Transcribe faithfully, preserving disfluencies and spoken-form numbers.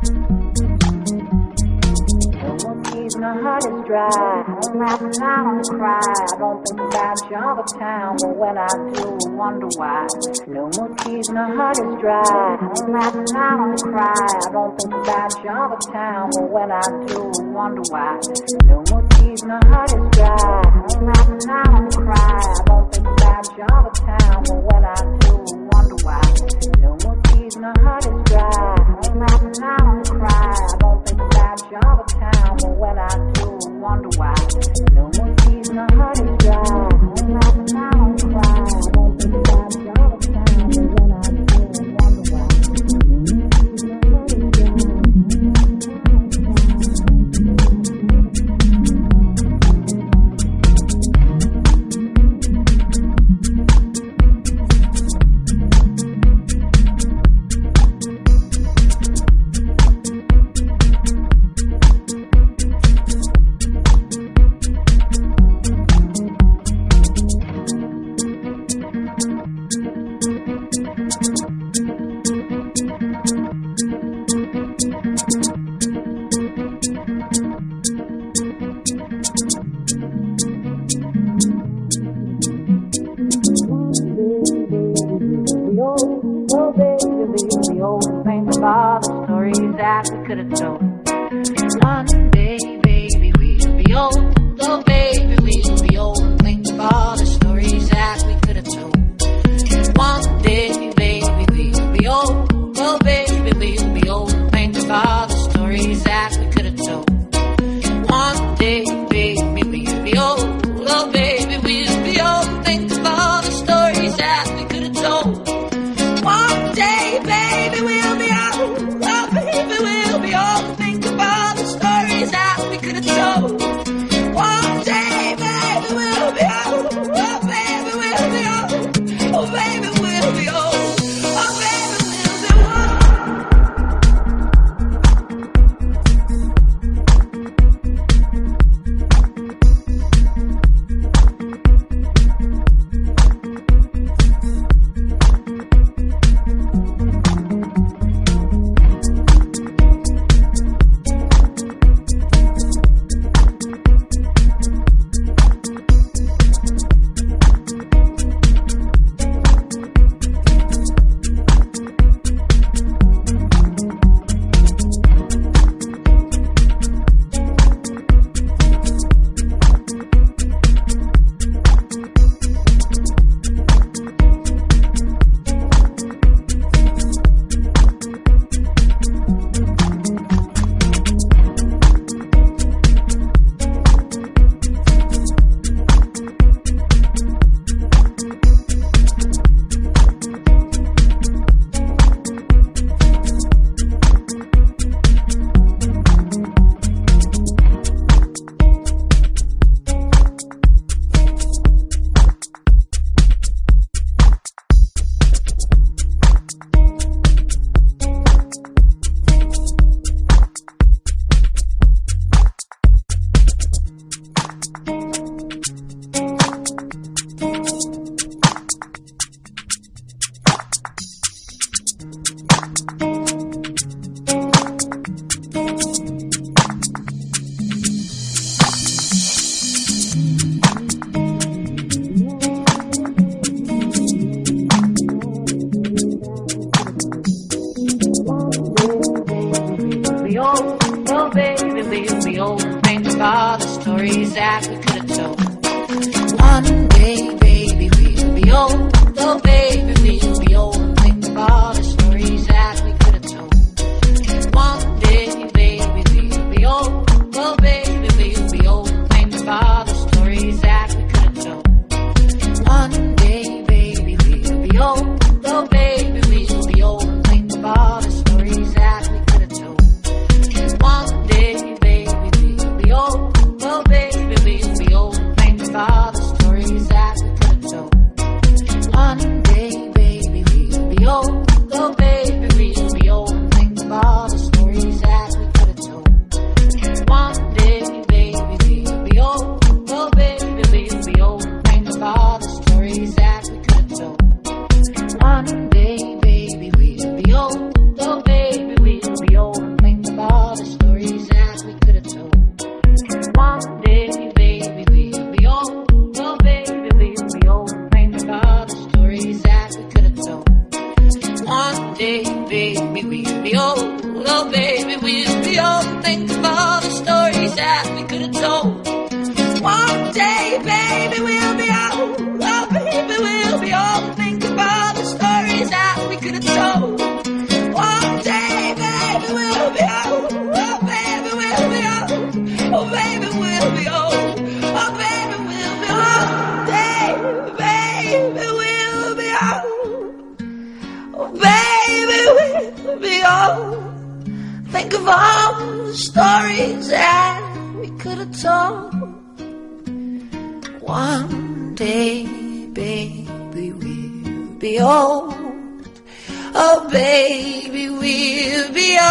My heart is dry, I don't laugh and I don't cry. I don't think about you all the time, but when I do, I wonder why. No more tears, my heart is dry, I don't laugh and I don't cry. I don't think about you all the time, but when I do, I wonder why. No more tears, my heart is dry, I don't laugh and I don't cry. I don't think about you all the time, but when I do, I wonder why. No more tears, my heart is dry, I don't laugh and I don't cry. I don't think about you all the time, but when I do, I wonder why. No more tears, my heart is dry. I don't laugh and I don't cry. I don't think about you all the time, but when I do, I wonder why. One day be old. Oh baby, we'll be old. Think of all the stories that we could have told. One day, baby, we'll be old. Oh baby, we'll be old. Think of all the stories that we could have told. One day, baby, we'll be old. Oh baby, we'll be old. Oh baby, we'll be old. Oh baby, we'll be old. Day, baby, we'll be old. Oh baby, we'll be old. Think of all the stories that we could have told. One day, baby, we'll be old. Oh baby, we'll be